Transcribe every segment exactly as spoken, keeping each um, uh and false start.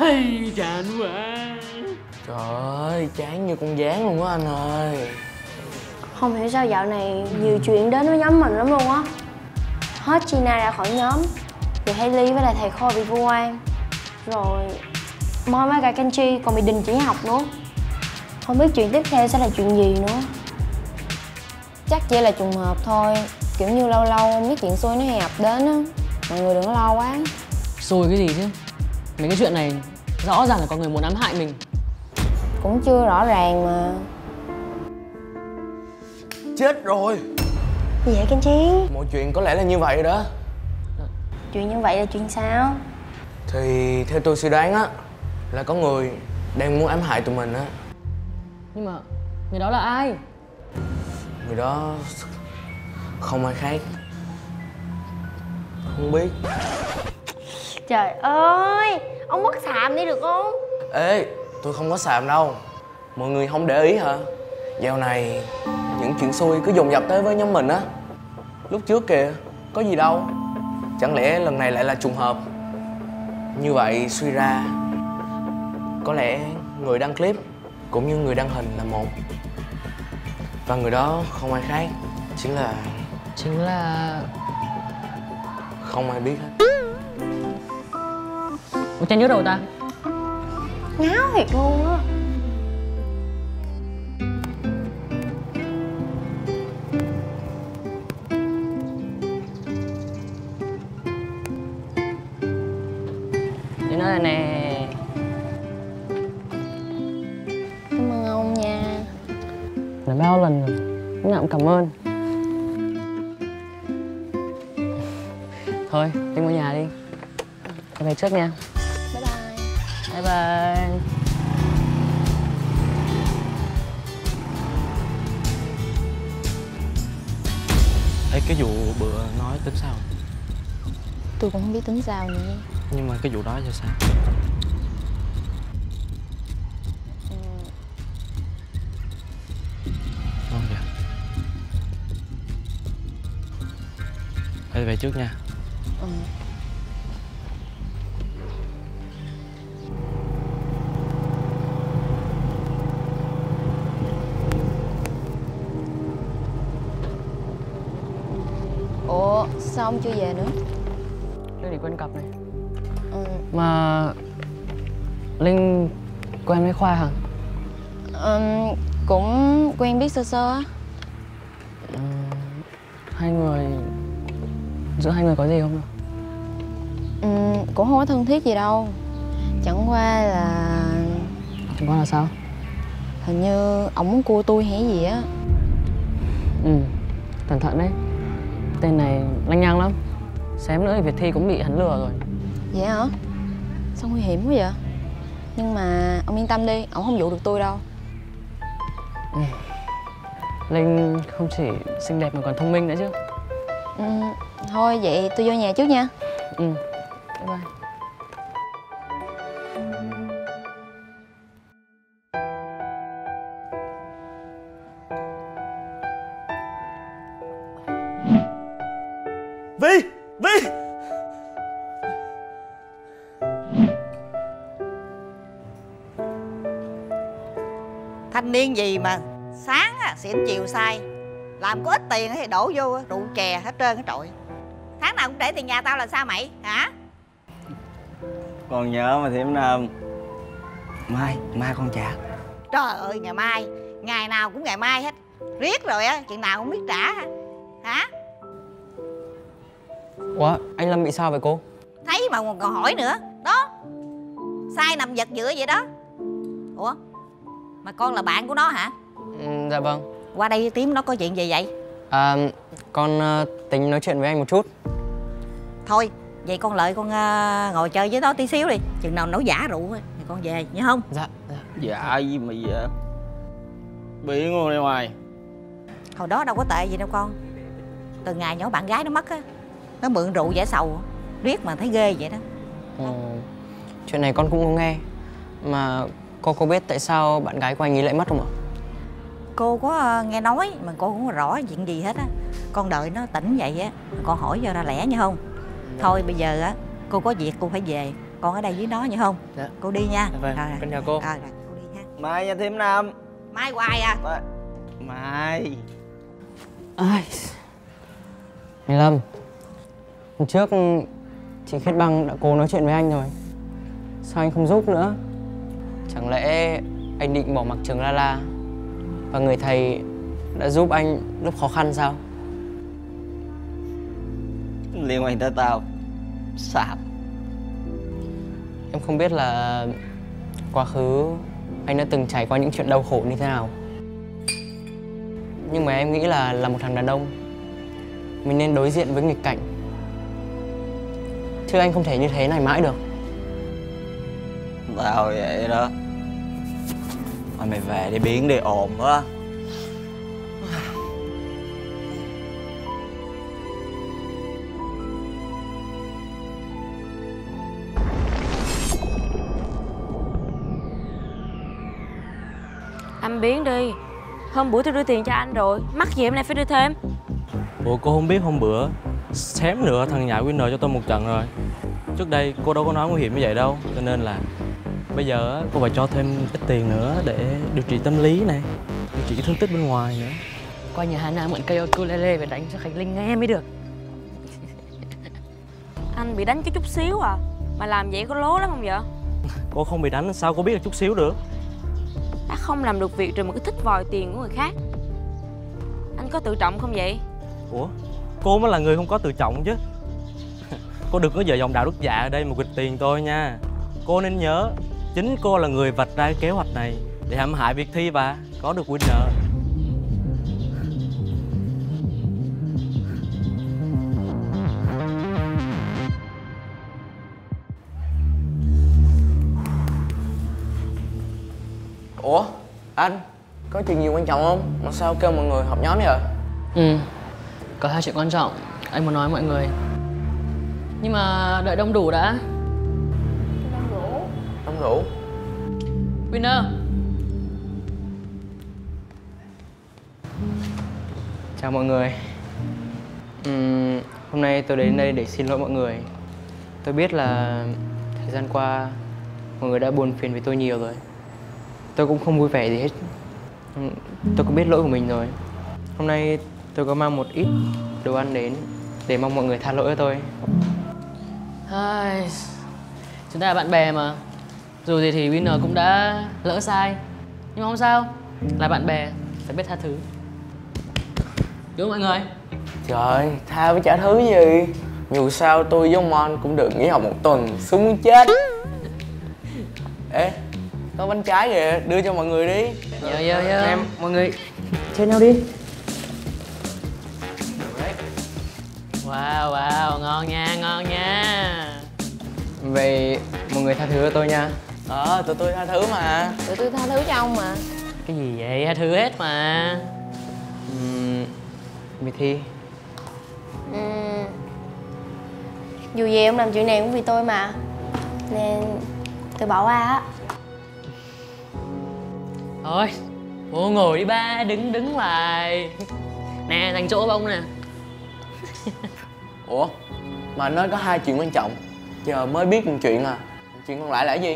Hay chán quá. Trời ơi, chán như con gián luôn á anh ơi. Không hiểu sao dạo này nhiều chuyện đến với nhóm mình lắm luôn á. Hết Gina ra khỏi nhóm, thì Hailey với lại thầy Khôi bị vu oan, rồi Moi với cả Kenji còn bị đình chỉ học nữa. Không biết chuyện tiếp theo sẽ là chuyện gì nữa. Chắc chỉ là trùng hợp thôi. Kiểu như lâu lâu mấy chuyện xui nó hay ập đến á. Mọi người đừng có lo quá. Xui cái gì chứ? Mấy cái chuyện này rõ ràng là có người muốn ám hại mình. Cũng chưa rõ ràng mà. Chết rồi. Gì vậy Kenji? Mọi chuyện có lẽ là như vậy đó. Chuyện như vậy là chuyện sao? Thì theo tôi suy đoán á, là có người đang muốn ám hại tụi mình á. Nhưng mà người đó là ai? Người đó không ai khác. Không biết. Trời ơi, ông mất xàm đi được không? Ê, tôi không có xàm đâu. Mọi người không để ý hả? Dạo này những chuyện xui cứ dồn dập tới với nhóm mình á. Lúc trước kìa, có gì đâu. Chẳng lẽ lần này lại là trùng hợp? Như vậy suy ra có lẽ người đăng clip cũng như người đăng hình là một. Và người đó không ai khác, chính là... Chính là... Không ai biết hết. Ủa Trang nhớ đâu ta? Ngáo thiệt luôn á. Để nói là nè. Cảm ơn ông nha. Là bao lần rồi, lúc nào cũng cảm ơn. Thôi, Linh vào nhà đi. Em về trước nha. Bye bye. Bye bye. Ê, cái vụ bữa nói tính sao? Tôi cũng không biết tính sao nữa. Nhưng mà cái vụ đó thì sao? Ừ. Ngon kìa. Ê, về trước nha. Ừ. Ủa, sao ông chưa về nữa? Linh để quên cặp này. Ừ. Mà... Linh quen với Khoa hả? Ừ, cũng quen biết sơ sơ á. Ừ, hai người... Giữa hai người có gì không nào? Ừ, cũng không có thân thiết gì đâu. Chẳng qua là... Chẳng qua là sao? Hình như ổng muốn cua tôi hay gì á. Ừ, cẩn thận đấy. Tên này lăng nhăng lắm. Xém nữa thì Việt Thi cũng bị hắn lừa rồi. Vậy hả? Sao nguy hiểm quá vậy? Nhưng mà ông yên tâm đi, ổng không dụ được tôi đâu. Ừ. Linh không chỉ xinh đẹp mà còn thông minh nữa chứ. Ừ, thôi vậy tôi vô nhà trước nha. Ừ, bye bye. Vi! Vi! Thanh niên gì mà sáng á, xỉn chiều say. Làm có ít tiền thì đổ vô rượu chè hết trơn hết trọi. Tháng nào cũng để tiền nhà tao là sao mày hả? Còn nhớ mà Thiểm Nam. Mai, mai con trả. Trời ơi ngày mai. Ngày nào cũng ngày mai hết. Riết rồi á, chuyện nào cũng biết trả hả? Hả? Ủa, anh Lâm bị sao vậy cô? Thấy mà còn hỏi nữa. Đó, sai nằm giật giữa vậy đó. Ủa, mà con là bạn của nó hả? Ừ, dạ vâng. Qua đây Tím nó có chuyện gì vậy? À, con uh, tính nói chuyện với anh một chút. Thôi, vậy con Lợi con uh, ngồi chơi với nó tí xíu đi. Chừng nào nấu giả rượu thì con về, nhớ không? Dạ, dạ. Dạ gì mà dạ. Bị ngon đây ngoài. Hồi đó đâu có tệ gì đâu con. Từ ngày nhỏ bạn gái nó mất á, nó mượn rượu giải sầu, riết mà thấy ghê vậy đó. Ừ, chuyện này con cũng có nghe. Mà cô có biết tại sao bạn gái của anh ấy lại mất không ạ? Cô có uh, nghe nói mà cô không có rõ chuyện gì hết á. Con đợi nó tỉnh vậy á, con hỏi cho ra lẽ nha không? Thôi bây giờ á, cô có việc cô phải về. con ở đây với nó nha không? Dạ. Cô đi nha. Dạ vâng, Rồi, con chào cô. Rồi, rồi, cô đi nha. Mai nha thím Năm. Mai hoài à? Mai, Mai. Ai... Anh Lâm, hôm trước chị Khiết Băng đã cố nói chuyện với anh rồi. Sao anh không giúp nữa? Chẳng lẽ anh định bỏ mặc trường La La và người thầy đã giúp anh lúc khó khăn sao? Liên quan tới tao. Sạp. Em không biết là quá khứ anh đã từng trải qua những chuyện đau khổ như thế nào. Nhưng mà em nghĩ là là một thằng đàn ông, mình nên đối diện với nghịch cảnh. Chứ anh không thể như thế này mãi được. Tao vậy đó. Thôi mày về đi, biến đi, ồn quá. Anh biến đi. Hôm bữa tôi đưa tiền cho anh rồi, mắc gì hôm nay phải đưa thêm? Ủa cô không biết hôm bữa xém nữa thằng nhãi Winner cho tôi một trận rồi. Trước đây cô đâu có nói nguy hiểm như vậy đâu. Cho nên là bây giờ cô phải cho thêm ít tiền nữa để điều trị tâm lý này, điều trị cái thương tích bên ngoài nữa. Qua nhà Hana mượn cây ukulele về đánh cho Khánh Linh nghe mới được. Anh bị đánh có chút xíu à, mà làm vậy có lố lắm không vậy? Cô không bị đánh sao cô biết được chút xíu được? Đã không làm được việc rồi mà cứ thích vòi tiền của người khác. Anh có tự trọng không vậy? Ủa, cô mới là người không có tự trọng chứ. Cô đừng có dở dòng đạo đức dạ ở đây mà quỵt tiền tôi nha. Cô nên nhớ, chính cô là người vạch ra cái kế hoạch này để hãm hại Việt Thi và có được Winner. Ủa anh, có chuyện gì quan trọng không mà sao kêu mọi người họp nhóm vậy? Ừ, có hai chuyện quan trọng anh muốn nói với mọi người. Nhưng mà đợi đông đủ đã. Đông đủ. Winner. Chào mọi người. Uhm, hôm nay tôi đến đây để xin lỗi mọi người. Tôi biết là thời gian qua mọi người đã buồn phiền với tôi nhiều rồi. Tôi cũng không vui vẻ gì hết. Tôi cũng biết lỗi của mình rồi. Hôm nay tôi có mang một ít đồ ăn đến để mong mọi người tha lỗi cho tôi. Ai... Chúng ta là bạn bè mà. Dù gì thì Winner cũng đã lỡ sai. Nhưng mà không sao, là bạn bè, phải biết tha thứ. Đúng không mọi người? Trời, tha với chả thứ gì. Dù sao tôi với ông Mon cũng được nghỉ học một tuần, sướng muốn chết. Ê, có bánh trái kìa, đưa cho mọi người đi. Dạ, dạ, dạ. Em, mọi người chơi nhau đi. Wow, wow, ngon nha, ngon nha. Vậy mọi người tha thứ cho tôi nha. Ờ, tụi tôi tha thứ mà. Tụi tôi tha thứ cho ông mà. Cái gì vậy, tha thứ hết mà. Uhm, Việt Thi. Uhm, dù gì ông làm chuyện này cũng vì tôi mà, nên tôi bỏ qua á. Thôi, bố ngồi đi ba, đứng đứng lại. Nè, dành chỗ với ông nè. Ủa, mà anh nói có hai chuyện quan trọng, giờ mới biết một chuyện à. Chuyện còn lại là cái gì?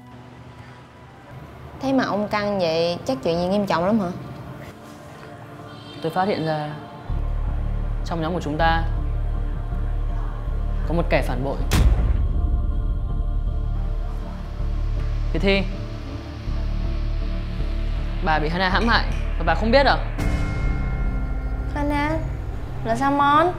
Thế mà ông căng vậy, chắc chuyện gì nghiêm trọng lắm hả? Tôi phát hiện ra trong nhóm của chúng ta có một kẻ phản bội. Việt Thi, bà bị Hana hãm hại và bà không biết à? Hana, là sao Mon?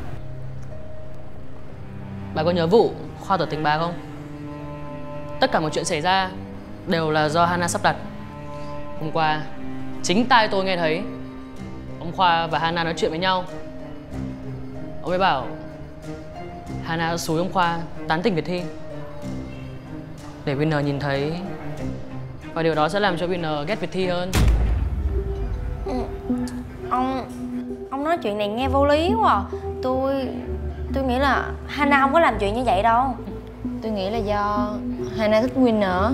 Bà có nhớ vụ Khoa tỏ tình bà không? Tất cả mọi chuyện xảy ra đều là do Hana sắp đặt. Hôm qua, chính tai tôi nghe thấy ông Khoa và Hana nói chuyện với nhau. Ông ấy bảo Hana xúi ông Khoa tán tỉnh Việt Thi để Winner nhìn thấy, và điều đó sẽ làm cho Winner ghét Việt Thi hơn. Ừ. Ông... Ông nói chuyện này nghe vô lý quá à. Tôi... Tôi nghĩ là Hana không có làm chuyện như vậy đâu. Tôi nghĩ là do Hana thích Winner.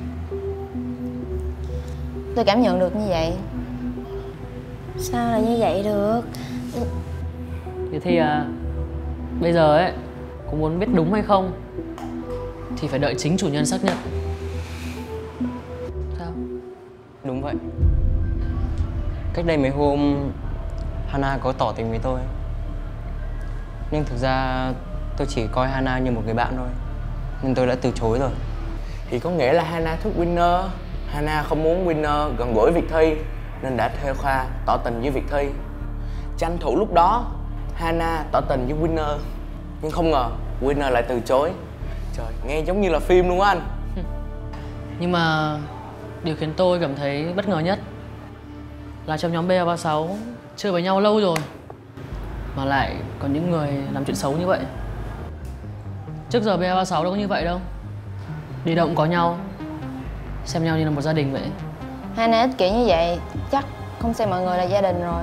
Tôi cảm nhận được như vậy. Sao lại như vậy được? Việt Thi à, bây giờ ấy, có muốn biết đúng hay không thì phải đợi chính chủ nhân xác nhận. Sao? Đúng vậy. Cách đây mấy hôm Hana có tỏ tình với tôi, nhưng thực ra tôi chỉ coi Hana như một người bạn thôi, nên tôi đã từ chối rồi. Thì có nghĩa là Hana thích Winner. Hana không muốn Winner gần gũi Việt Thi nên đã thuê Khoa tỏ tình với Việt Thi. Tranh thủ lúc đó Hana tỏ tình với Winner, nhưng không ngờ Winner lại từ chối. Trời, nghe giống như là phim luôn á anh. Nhưng mà điều khiến tôi cảm thấy bất ngờ nhất là trong nhóm B A ba sáu chơi với nhau lâu rồi mà lại có những người làm chuyện xấu như vậy. Trước giờ B A ba sáu đâu có như vậy đâu. Đi đâu cũng có nhau, xem nhau như là một gia đình vậy. Hana ích kỷ như vậy chắc không xem mọi người là gia đình rồi.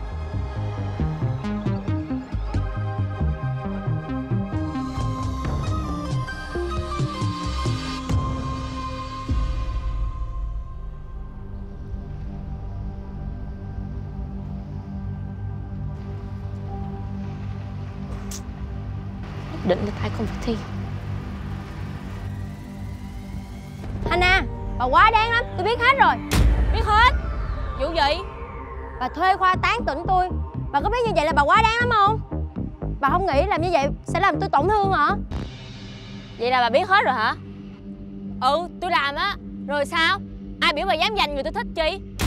Định là tại con Việt Thi. Hana, bà quá đáng lắm, tôi biết hết rồi. Biết hết? Vụ gì? Bà thuê Khoa tán tỉnh tôi. Bà có biết như vậy là bà quá đáng lắm không? Bà không nghĩ làm như vậy sẽ làm tôi tổn thương hả? Vậy là bà biết hết rồi hả? Ừ, tôi làm á. Rồi sao? Ai biểu bà dám giành người tôi thích chi?